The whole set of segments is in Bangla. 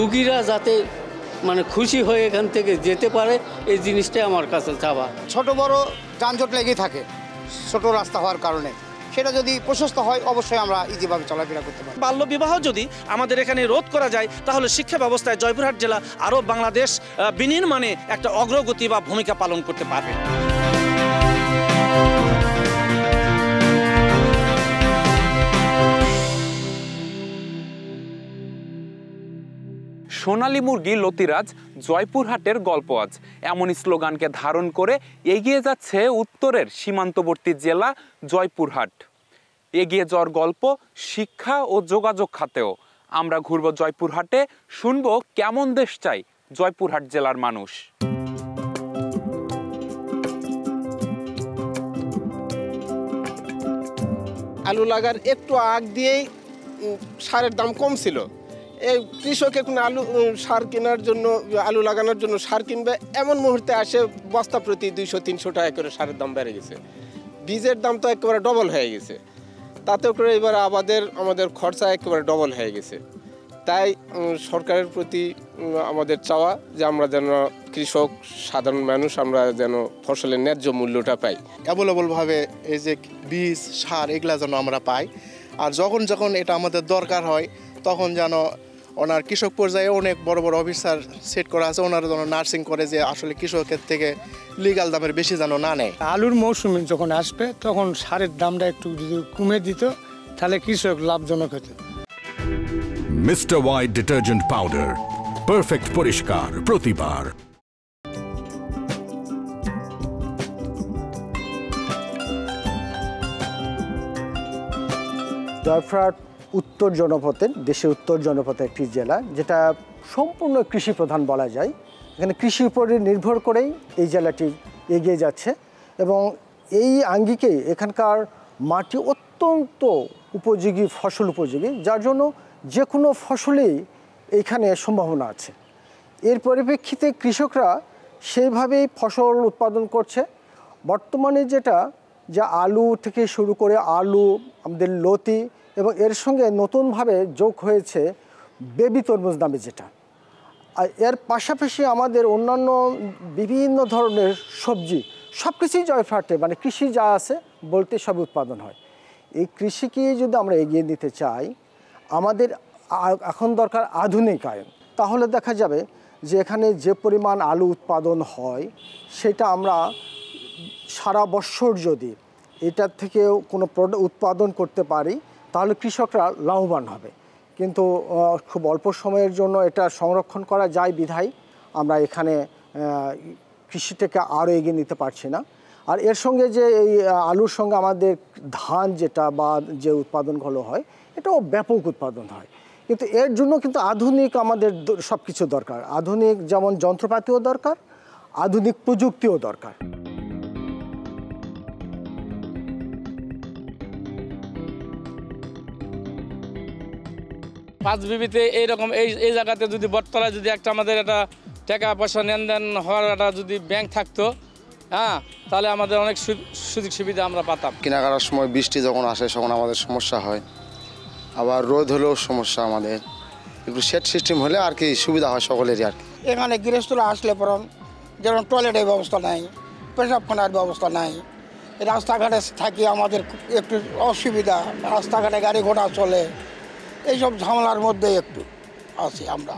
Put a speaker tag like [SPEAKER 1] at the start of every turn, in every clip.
[SPEAKER 1] রুগীরা যাতে মানে খুশি হয়ে এখান থেকে যেতে পারে, এই জিনিসটাই আমার কাছে চাওয়া।
[SPEAKER 2] ছোট বড় যানজট লেগেই থাকে ছোট রাস্তা হওয়ার কারণে, সেটা যদি প্রশস্ত হয় অবশ্যই আমরা ইজিভাবে চলাফেরা করতে পারি।
[SPEAKER 3] বাল্য বিবাহ যদি আমাদের এখানে রোধ করা যায় তাহলে শিক্ষা ব্যবস্থায় জয়পুরহাট জেলা আরও বাংলাদেশ বিনির্মাণে একটা অগ্রগতি বা ভূমিকা পালন করতে পারবে।
[SPEAKER 4] সোনালী মুরগি লতিরাজ জয়পুরহাটের গল্প আজ এমন স্লোগানকে ধারণ করে এগিয়ে যাচ্ছে উত্তরের সীমান্তবর্তী জেলা জয়পুরহাট। এগিয়ে যাওয়ার গল্প শিক্ষা ও যোগাযোগ খাতেও। আমরা ঘুরব জয়পুরহাটে, শুনবো কেমন দেশ চাই জয়পুরহাট জেলার মানুষ।
[SPEAKER 5] আলু লাগার একটু আগ দিয়েই সারের দাম কম ছিল। এই কৃষক এখন সার কেনার জন্য, আলু লাগানোর জন্য সার কিনবে, এমন মুহূর্তে আসে বস্তা প্রতি 200-300 টাকা করে সারের দাম বেড়ে গেছে। বীজের দাম তো একেবারে ডবল হয়ে গেছে, তাতে করে এবার আমাদের খরচা একেবারে ডবল হয়ে গেছে। তাই সরকারের প্রতি আমাদের চাওয়া যে আমরা যেন কৃষক সাধারণ মানুষ আমরা যেন ফসলের ন্যায্য মূল্যটা পাই।
[SPEAKER 6] অ্যাভেলেবলভাবে এই যে বীজ সার এগুলা যেন আমরা পাই, আর যখন এটা আমাদের দরকার হয় তখন যেন ওনার কৃষক পর্যায়ে অনেক বড় বড় অফিসার সেট করা আছে, ওনারা যেন নার্সিং করে যে আসলে কৃষকের থেকে লিগ্যাল দামের বেশি যেন না নেয়।
[SPEAKER 7] আলুর মৌসুমে যখন আসবে তখন সারের দামটা একটু যদি কমে দিত তাহলে কৃষক লাভজনক হতো।
[SPEAKER 8] Mister White detergent powder, perfect পরিষ্কার প্রতিবার।
[SPEAKER 9] জয়পুরহাট উত্তর জনপথের, দেশের উত্তর জনপথের একটি জেলা, যেটা সম্পূর্ণ কৃষি প্রধান বলা যায়। এখানে কৃষির উপরে নির্ভর করেই এই জেলাটি এগিয়ে যাচ্ছে এবং এই আঙ্গিকেই এখানকার মাটি অত্যন্ত উপযোগী, ফসল উপযোগী, যার জন্য যে কোনো ফসলেই এইখানে সম্ভাবনা আছে। এর পরিপ্রেক্ষিতে কৃষকরা সেইভাবেই ফসল উৎপাদন করছে। বর্তমানে যা আলু থেকে শুরু করে আলু, আমাদের লতি এবং এর সঙ্গে নতুনভাবে যোগ হয়েছে বেবি তরমুজ নামে যেটা। আর এর পাশাপাশি আমাদের অন্যান্য বিভিন্ন ধরনের সবজি সব কিছুই জয়পুরহাটে, মানে কৃষি যা আছে বলতে সব উৎপাদন হয়। এই কৃষিকে যদি আমরা এগিয়ে নিতে চাই, আমাদের এখন দরকার আধুনিকায়ন। তাহলে দেখা যাবে যে এখানে যে পরিমাণ আলু উৎপাদন হয় সেটা আমরা সারা বছর যদি এটার থেকেও কোনো উৎপাদন করতে পারি তাহলে কৃষকরা লাভবান হবে। কিন্তু খুব অল্প সময়ের জন্য এটা সংরক্ষণ করা যায় বিধায় আমরা এখানে কৃষিটাকে আরও এগিয়ে নিতে পারছি না। আর এর সঙ্গে যে এই আলুর সঙ্গে আমাদের ধান যেটা বা যে উৎপাদনগুলো হয় এটাও ব্যাপক উৎপাদন হয়, কিন্তু এর জন্য কিন্তু আধুনিক আমাদের সব কিছু দরকার। আধুনিক যেমন যন্ত্রপাতিও দরকার, আধুনিক প্রযুক্তিও দরকার।
[SPEAKER 10] পাঁচ বিবিতে এইরকম এই জায়গাতে যদি বটতলায় যদি একটা আমাদের একটা টাকা পয়সা লেনদেন হওয়ার একটা যদি ব্যাংক থাকতো, হ্যাঁ, তাহলে আমাদের অনেক সুযোগ সুবিধা আমরা পাতাম।
[SPEAKER 6] কেনাকাটার সময় বৃষ্টি যখন আসে তখন আমাদের সমস্যা হয়, আবার রোদ হলেও সমস্যা। আমাদের একটু সেট সিস্টেম হলে আর কি সুবিধা হয় সকলেরই আর কি।
[SPEAKER 2] এখানে গৃহস্থরা আসলে পর যেমন টয়লেটের ব্যবস্থা নাই, পেশাবখানার ব্যবস্থা নাই, রাস্তাঘাটে থাকি আমাদের একটু অসুবিধা, রাস্তাঘাটে গাড়ি ঘোড়া চলে, এইসব ঝামেলার মধ্যে একটু আছি আমরা।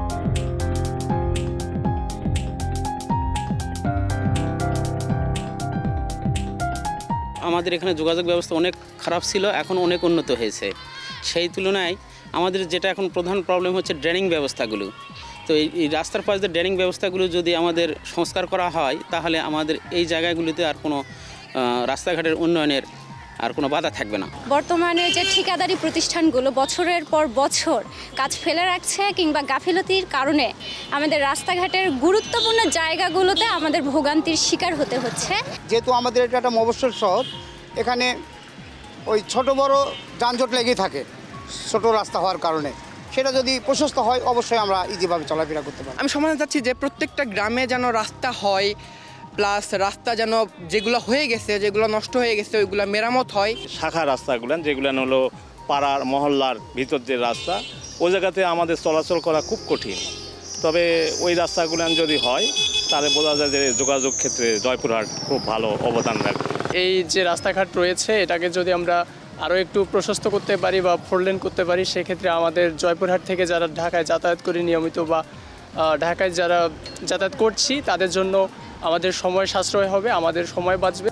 [SPEAKER 11] আমাদের এখানে যোগাযোগ ব্যবস্থা অনেক খারাপ ছিল, এখন অনেক উন্নত হয়েছে। সেই তুলনায় আমাদের যেটা এখন প্রধান প্রবলেম হচ্ছে ড্রেনিং ব্যবস্থাগুলো। তো এই রাস্তার পাশ দিয়ে ড্রেনিং ব্যবস্থাগুলো যদি আমাদের সংস্কার করা হয় তাহলে আমাদের এই জায়গাগুলিতে আর কোনো রাস্তাঘাটের উন্নয়নের আর কোনো বাধা থাকবে না।
[SPEAKER 12] বর্তমানে যে ঠিকাদারি প্রতিষ্ঠানগুলো বছরের পর বছর কাজ ফেলে রাখছে কিংবা গাফিলতির কারণে আমাদের রাস্তাঘাটের গুরুত্বপূর্ণ জায়গাগুলোতে আমাদের ভোগান্তির শিকার হতে হচ্ছে।
[SPEAKER 2] যেহেতু আমাদের এটা একটা মফস্বল শহর, এখানে ওই ছোট বড় যানজট লেগেই থাকে ছোট রাস্তা হওয়ার কারণে, সেটা যদি প্রশস্ত হয় অবশ্যই আমরা ইজিভাবে চলাফেরা করতে পারি।
[SPEAKER 13] আমি সমাধান চাচ্ছি যে প্রত্যেকটা গ্রামে যেন রাস্তা হয়, প্লাস রাস্তা যেন যেগুলো হয়ে গেছে, যেগুলো নষ্ট হয়ে গেছে ওইগুলো মেরামত হয়।
[SPEAKER 14] শাখা রাস্তাগুলো যেগুলো হলো পাড়ার মহল্লার ভিতর যে রাস্তা, ওই জায়গাতে আমাদের চলাচল করা খুব কঠিন। তবে ওই রাস্তাগুলো যদি হয় তাহলে বোঝা যায় যে যোগাযোগ ক্ষেত্রে জয়পুরহাট খুব ভালো অবদান রাখবে।
[SPEAKER 15] এই যে রাস্তাঘাট রয়েছে এটাকে যদি আমরা আরও একটু প্রশস্ত করতে পারি বা 4 লেন করতে পারি, সেক্ষেত্রে আমাদের জয়পুরহাট থেকে যারা ঢাকায় যাতায়াত করি নিয়মিত বা ঢাকায় যারা যাতায়াত করছি তাদের জন্য আমাদের সময় সাশ্রয় হবে, আমাদের সময় বাঁচবে।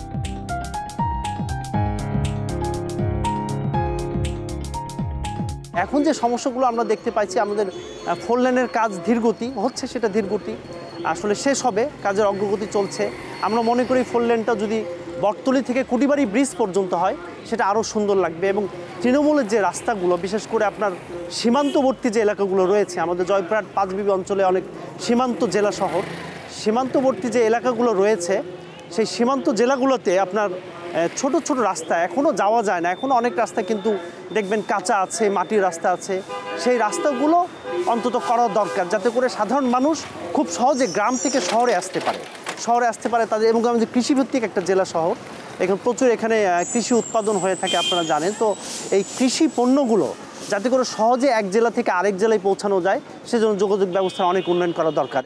[SPEAKER 16] এখন যে সমস্যাগুলো আমরা দেখতে পাইছি, আমাদের 4 লেনের কাজ ধীরগতি হচ্ছে, সেটা ধীরগতি আসলে শেষ হবে, কাজের অগ্রগতি চলছে। আমরা মনে করি 4 লেনটা যদি বটতলী থেকে কুটিবাড়ি ব্রিজ পর্যন্ত হয় সেটা আরও সুন্দর লাগবে। এবং তৃণমূলের যে রাস্তাগুলো, বিশেষ করে আপনার সীমান্তবর্তী যে এলাকাগুলো রয়েছে, আমাদের জয়পুরহাট পাঁচবিবি অঞ্চলে অনেক সীমান্ত জেলা শহর, সীমান্তবর্তী যে এলাকাগুলো রয়েছে সেই সীমান্ত জেলাগুলোতে আপনার ছোট ছোট রাস্তা এখনও যাওয়া যায় না। এখনও অনেক রাস্তা কিন্তু দেখবেন কাঁচা আছে, মাটির রাস্তা আছে। সেই রাস্তাগুলো অন্তত করা দরকার, যাতে করে সাধারণ মানুষ খুব সহজে গ্রাম থেকে শহরে আসতে পারে তাদের। এবং আমাদের কৃষিভিত্তিক একটা জেলা শহর, এখানে প্রচুর কৃষি উৎপাদন হয়ে থাকে, আপনারা জানেন। তো এই কৃষি পণ্যগুলো যাতে করে সহজে এক জেলা থেকে আরেক জেলায় পৌঁছানো যায়, সেজন্য যোগাযোগ ব্যবস্থার অনেক উন্নয়ন করা দরকার।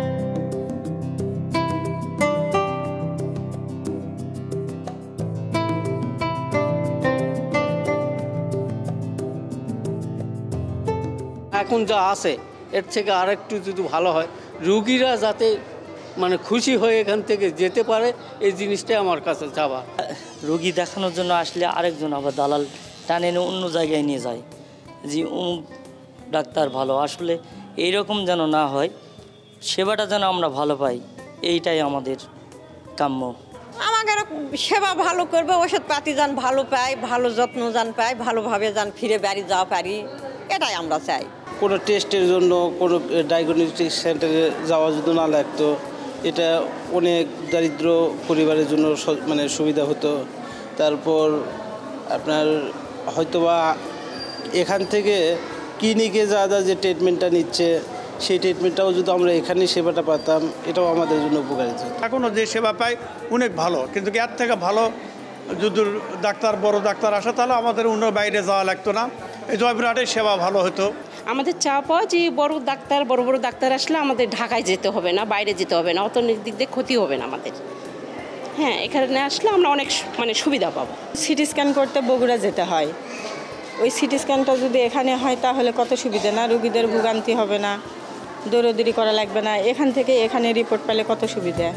[SPEAKER 1] এখন যা আছে এর থেকে আরেকটু যদি ভালো হয়, রুগীরা যাতে খুশি হয়ে এখান থেকে যেতে পারে, এই জিনিসটাই আমার কাছে চাওয়া।
[SPEAKER 17] রুগী দেখানোর জন্য আসলে আরেকজন আবার দালাল টানে এনে অন্য জায়গায় নিয়ে যায়, যে অমুক ডাক্তার ভালো। আসলে এইরকম যেন না হয়, সেবাটা যেন আমরা ভালো পাই, এইটাই আমাদের কাম্য।
[SPEAKER 18] আমাদের সেবা ভালো করবে, ওষুধপাতি যান ভালো পাই, ভালো যত্ন যান পাই, ভালোভাবে যান ফিরে বাড়ি যাওয়া পারি, এটাই আমরা চাই।
[SPEAKER 19] কোনো টেস্টের জন্য কোনো ডায়াগনস্টিক সেন্টারে যাওয়া যদি না লাগতো, এটা অনেক দারিদ্র পরিবারের জন্য সুবিধা হতো। তারপর আপনার হয়তোবা এখান থেকে ক্লিনিকে যা যে ট্রিটমেন্টটা নিচ্ছে, সেই ট্রিটমেন্টটাও যদি আমরা এখানে সেবাটা পাতাম, এটাও আমাদের জন্য উপকারিত।
[SPEAKER 20] এখনও যে সেবা পাই অনেক ভালো, কিন্তু এর থেকে ভালো যদি বড় ডাক্তার আসে তাহলে আমাদের অন্য বাইরে যাওয়া লাগতো না, এই জয়পুরহাটের সেবা ভালো হতো।
[SPEAKER 21] আমাদের চাপা যে বড় ডাক্তার আসলে আমাদের ঢাকায় যেতে হবে না, বাইরে যেতে হবে না, অর্থনৈতিক দিক দিয়ে ক্ষতি হবে না আমাদের। হ্যাঁ, এখানে আসলে আমরা অনেক সুবিধা পাবো।
[SPEAKER 22] সিটি স্ক্যান করতে বগুড়া যেতে হয়, ওই সিটি স্ক্যানটা যদি এখানে হয় তাহলে কত সুবিধা না, রুগীদের ভোগান্তি হবে না, দৌড়দৌড়ি করা লাগবে না, এখান থেকে এখানে রিপোর্ট পেলে কত সুবিধা।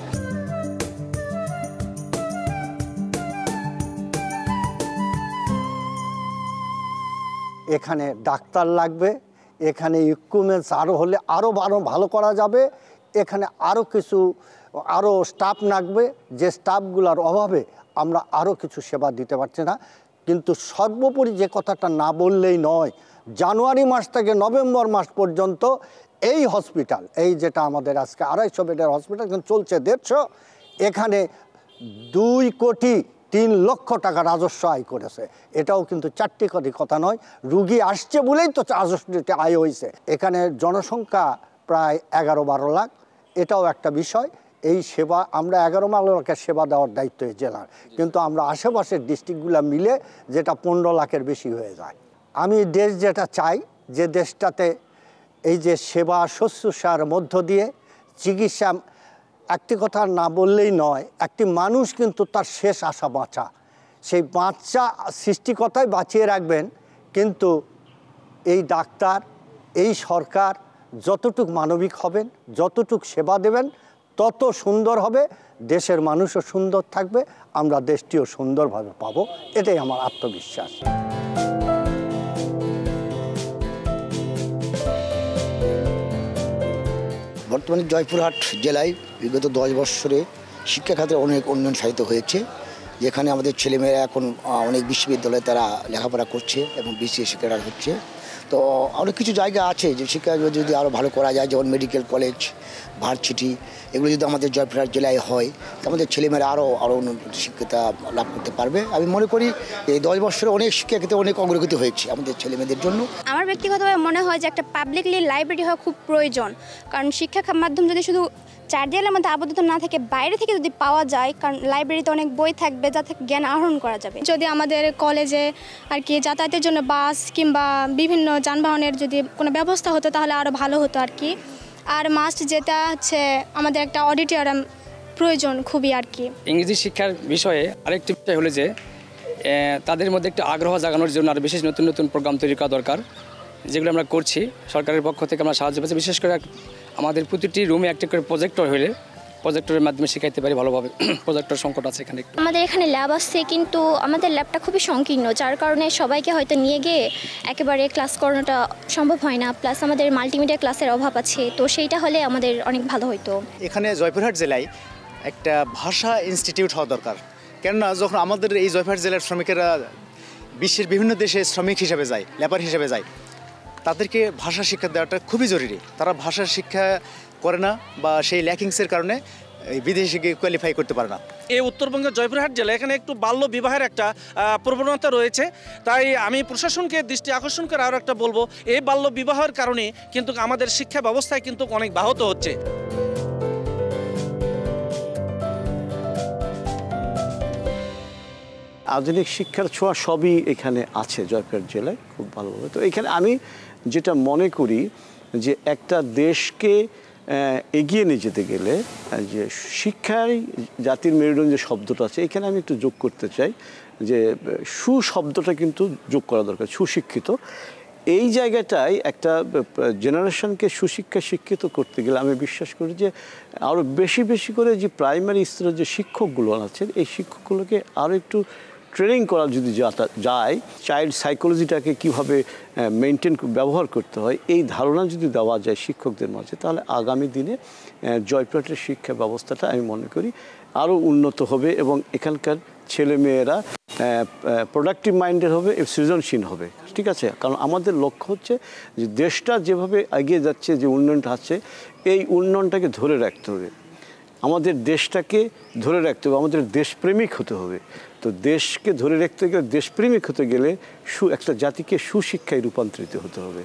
[SPEAKER 23] এখানে ডাক্তার লাগবে, এখানে ইকুইপমেন্টস আরও হলে আরও ভালো করা যাবে, এখানে আরও স্টাফ লাগবে, যে স্টাফগুলোর অভাবে আমরা আরও কিছু সেবা দিতে পারছি না। কিন্তু সর্বোপরি যে কথাটা না বললেই নয়, জানুয়ারি মাস থেকে নভেম্বর মাস পর্যন্ত এই হসপিটাল, এই যেটা আমাদের আজকে 250 বেডের হসপিটাল চলছে 150, এখানে 2,03,00,000 টাকা রাজস্ব আয় করেছে। এটাও কিন্তু 4টি কথা নয়, রুগী আসছে বলেই তো রাজস্বটি আয় হয়েছে। এখানে জনসংখ্যা প্রায় 11-12 লাখ, এটাও একটা বিষয়। এই সেবা আমরা 11 লাখের সেবা দেওয়ার দায়িত্ব এই জেলার, কিন্তু আমরা আশেপাশের ডিস্ট্রিক্টগুলো মিলে যেটা 15 লাখের বেশি হয়ে যায়। আমি দেশ যেটা চাই, যে দেশটাতে এই যে সেবা শুশ্রূষার মধ্য দিয়ে চিকিৎসা, একটি কথা না বললেই নয়, একটি মানুষ কিন্তু তার শেষ আশা বাঁচা, সেই বাচ্চা সৃষ্টিকর্তাই বাঁচিয়ে রাখবেন। কিন্তু এই ডাক্তার, এই সরকার যতটুক মানবিক হবেন, যতটুক সেবা দেবেন, তত সুন্দর হবে, দেশের মানুষও সুন্দর থাকবে, আমরা দেশটিও সুন্দরভাবে পাবো, এটাই আমার আত্মবিশ্বাস।
[SPEAKER 24] বর্তমানে জয়পুরহাট জেলায় বিগত 10 বছরে শিক্ষা খাতে অনেক উন্নয়ন সাধিত হয়েছে, যেখানে আমাদের ছেলেমেয়েরা এখন অনেক বিশ্ববিদ্যালয়ে তারা লেখাপড়া করছে এবং বিসিএস ক্যাডার হচ্ছে। তো অনেক কিছু জায়গা আছে যে শিক্ষা যদি আরও ভালো করা যায়, যেমন মেডিকেল কলেজ, ভার্সিটি, এগুলো যদি আমাদের জয়পুরহাট জেলায় হয়, তো আমাদের ছেলেমেয়েরা আরও উন্নত শিক্ষা লাভ করতে পারবে। আমি মনে করি এই 10 বছরে অনেক শিক্ষা ক্ষেত্রে অনেক অগ্রগতি হয়েছে আমাদের ছেলেমেয়েদের জন্য।
[SPEAKER 12] আমার ব্যক্তিগতভাবে মনে হয় যে একটা পাবলিকলি লাইব্রেরি হওয়া খুব প্রয়োজন, কারণ শিক্ষা মাধ্যম যদি শুধু
[SPEAKER 3] চার দেয়ালের মধ্যে আবদ্ধ না থেকে বাইরে থেকে যদি পাওয়া যায়, কারণ লাইব্রেরিতে অনেক বই থাকবে যা থেকে জ্ঞান আহরণ করা যাবে। যদি আমাদের কলেজে আর কি যাতায়াতের জন্য বাস কিংবা বিভিন্ন যানবাহনের যদি কোনো ব্যবস্থা হতো তাহলে আরও ভালো হতো আর কি। আর মাস্ট যেটা হচ্ছে আমাদের একটা অডিটোরিয়াম প্রয়োজন খুবই আর কি।
[SPEAKER 4] ইংরেজি শিক্ষার বিষয়ে আরেকটি বিষয় হলো যে তাদের মধ্যে একটু আগ্রহ জাগানোর জন্য আরও বিশেষ নতুন নতুন প্রোগ্রাম তৈরি করা দরকার, যেগুলো আমরা করছি। সরকারের পক্ষ থেকে আমরা সাহায্য পাচ্ছি। বিশেষ করে আমাদের প্রতিটি রুমে একটা করে প্রজেক্টর হলে প্রজেক্টরের মাধ্যমে শেখাইতে পারি ভালোভাবে। প্রজেক্টর সংকট আছে এখানে একটু।
[SPEAKER 3] আমাদের এখানে ল্যাব আছে, কিন্তু আমাদের ল্যাবটা খুবই সংকীর্ণ, যার কারণে সবাইকে হয়তো নিয়ে গিয়ে একেবারে ক্লাস করানোটা সম্ভব হয় না। প্লাস আমাদের মাল্টিমিডিয়া ক্লাসের অভাব আছে, তো সেইটা হলে আমাদের অনেক ভালো হতো।
[SPEAKER 5] এখানে জয়পুরহাট জেলায় একটা ভাষা ইনস্টিটিউট হওয়া দরকার, কেননা যখন আমাদের এই জয়পুরহাট জেলার শ্রমিকেরা বিশ্বের বিভিন্ন দেশে শ্রমিক হিসেবে যায়, লেবার হিসেবে যায়, তাদেরকে ভাষা শিক্ষা দেওয়াটা খুবই জরুরি। তারা ভাষা শিক্ষা করে না বা সেই ল্যাকিংসের কারণে বিদেশে গিয়ে কোয়ালিফাই করতে পারে না।
[SPEAKER 7] এই উত্তরবঙ্গের জয়পুরহাট জেলা এখানে একটু বাল্য বিবাহের একটা প্রবণতা রয়েছে, তাই আমি প্রশাসনকে দৃষ্টি আকর্ষণ করে আরও একটা বলবো, এই বাল্য বিবাহের কারণে কিন্তু আমাদের শিক্ষা ব্যবস্থায় কিন্তু অনেক ব্যাহত হচ্ছে।
[SPEAKER 25] আধুনিক শিক্ষার ছোঁয়া সবই এখানে আছে জয়পুরহাট জেলায় খুব ভালোভাবে। তো এখানে আমি যেটা মনে করি যে একটা দেশকে এগিয়ে নিয়ে যেতে গেলে যে শিক্ষায় জাতির মেরুদণ্ড যে শব্দটা আছে, এখানে আমি একটু যোগ করতে চাই যে সুশব্দটা কিন্তু যোগ করা দরকার, সুশিক্ষিত। এই জায়গাটায় একটা জেনারেশনকে সুশিক্ষা শিক্ষিত করতে গেলে আমি বিশ্বাস করি যে আরও বেশি বেশি করে যে প্রাইমারি স্তরের যে শিক্ষকগুলো আছেন, এই শিক্ষকগুলোকে আরও একটু ট্রেনিং করা যদি যায়, চাইল্ড সাইকোলজিটাকে কীভাবে মেনটেন ব্যবহার করতে হয়, এই ধারণা যদি দেওয়া যায় শিক্ষকদের মাঝে, তাহলে আগামী দিনে জয়পুরহাটের শিক্ষা ব্যবস্থাটা আমি মনে করি আরও উন্নত হবে এবং এখানকার ছেলেমেয়েরা প্রোডাক্টিভ মাইন্ডের হবে, সৃজনশীল হবে। ঠিক আছে, কারণ আমাদের লক্ষ্য হচ্ছে যে দেশটা যেভাবে এগিয়ে যাচ্ছে, যে উন্নয়নটা আছে, এই উন্নয়নটাকে ধরে রাখতে হবে। আমাদের দেশটাকে ধরে রাখতে হবে, আমাদের দেশপ্রেমিক হতে হবে। তো দেশকে ধরে রাখতে গেলে, দেশপ্রেমিক হতে গেলে একটা জাতিকে সুশিক্ষায় রূপান্তরিত হতে হবে।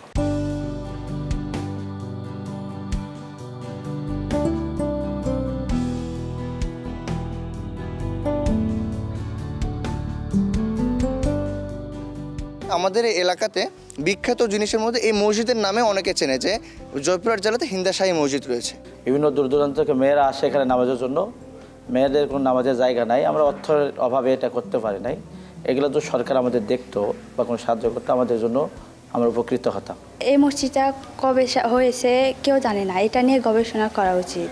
[SPEAKER 26] আমাদের এলাকাতে বিখ্যাত জিনিসের মধ্যে এই মসজিদের নামে অনেকে চেনে যে জয়পুরহাট জেলাতে হিন্দাশাহী মসজিদ রয়েছে।
[SPEAKER 27] বিভিন্ন দূর দূরান্ত থেকে মেয়েরা আসে এখানে নামাজের জন্য। মেয়েদের কোনো নামাজের জায়গা নাই, আমরা অর্থের অভাবে এটা করতে পারি নাই। এগুলো তো সরকার আমাদের দেখতো বা কোনো সাহায্য করতো, আমাদের জন্য আমরা উপকৃত হতাম।
[SPEAKER 28] এই মসজিদটা কবে হয়েছে কেউ জানে না, এটা নিয়ে গবেষণা করা উচিত।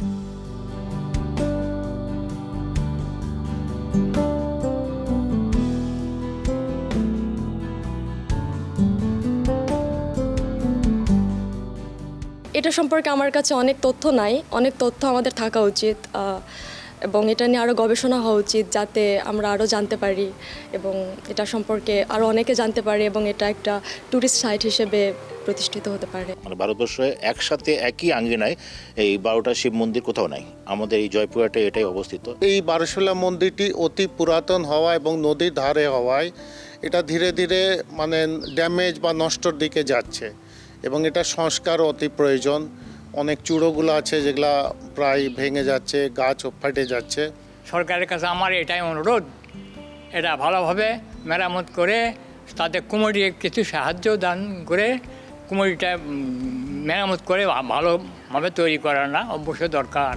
[SPEAKER 29] এটা সম্পর্কে আমার কাছে অনেক তথ্য নাই, অনেক তথ্য আমাদের থাকা উচিত এবং এটা নিয়ে আরও গবেষণা হওয়া উচিত, যাতে আমরা আরও জানতে পারি এবং এটা সম্পর্কে আরও অনেকে জানতে পারে এবং এটা একটা ট্যুরিস্ট সাইট হিসেবে প্রতিষ্ঠিত হতে পারে।
[SPEAKER 30] মানে ভারতবর্ষে একসাথে একই আঙ্গিনায় এই 12টা শিব মন্দির কোথাও নাই, আমাদের এই জয়পুরহাটে এটাই অবস্থিত।
[SPEAKER 31] এই 12শোলা মন্দিরটি অতি পুরাতন হওয়া এবং নদীর ধারে হওয়ায় এটা ধীরে ধীরে মানে ড্যামেজ বা নষ্টর দিকে যাচ্ছে এবং এটা সংস্কার অতি প্রয়োজন। অনেক চূড়োগুলো আছে যেগুলা প্রায় ভেঙে যাচ্ছে, গাছ ফাটে যাচ্ছে।
[SPEAKER 32] সরকারের কাছে আমার এটাই অনুরোধ, এটা ভালোভাবে মেরামত করে তাদের কমিটি কিছু সাহায্য দান করে কমিটিটা মেরামত করে ভালোভাবে তৈরি করা না অবশ্যই দরকার।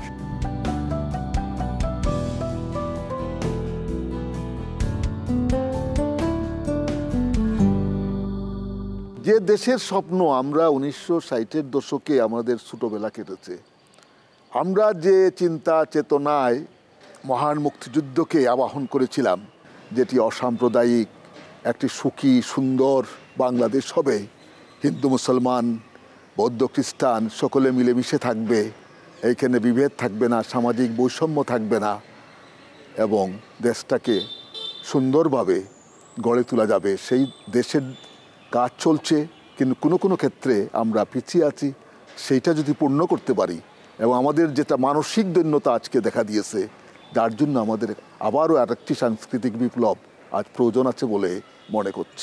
[SPEAKER 33] যে দেশের স্বপ্ন আমরা 1960-এর দশকে আমাদের ছোটবেলা কেটেছে, আমরা যে চিন্তা চেতনায় মহান মুক্তিযুদ্ধকে আবাহন করেছিলাম, যেটি অসাম্প্রদায়িক একটি সুখী সুন্দর বাংলাদেশ হবে, হিন্দু মুসলমান বৌদ্ধ খ্রিস্টান সকলে মিলেমিশে থাকবে, এইখানে বিভেদ থাকবে না, সামাজিক বৈষম্য থাকবে না এবং দেশটাকে সুন্দরভাবে গড়ে তোলা যাবে, সেই দেশের কাজ চলছে। কিন্তু কোনো কোনো ক্ষেত্রে আমরা পিছিয়ে আছি, সেইটা যদি পূর্ণ করতে পারি এবং আমাদের যেটা মানসিক দৈন্যতা আজকে দেখা দিয়েছে, যার জন্য আমাদের আবারও আরেকটি সাংস্কৃতিক বিপ্লব আজ প্রয়োজন আছে বলে মনে করছি।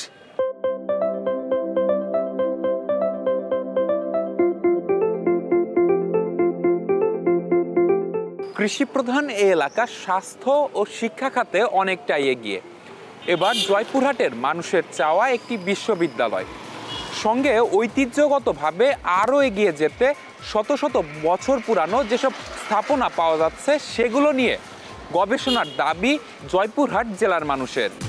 [SPEAKER 1] কৃষিপ্রধান এই এলাকা স্বাস্থ্য ও শিক্ষা খাতে অনেকটাই এগিয়ে। এবার জয়পুরহাটের মানুষের চাওয়া একটি বিশ্ববিদ্যালয়, সঙ্গে ঐতিহ্যগতভাবে আরও এগিয়ে যেতে শত শত বছর পুরানো যেসব স্থাপনা পাওয়া যাচ্ছে সেগুলো নিয়ে গবেষণার দাবি জয়পুরহাট জেলার মানুষের।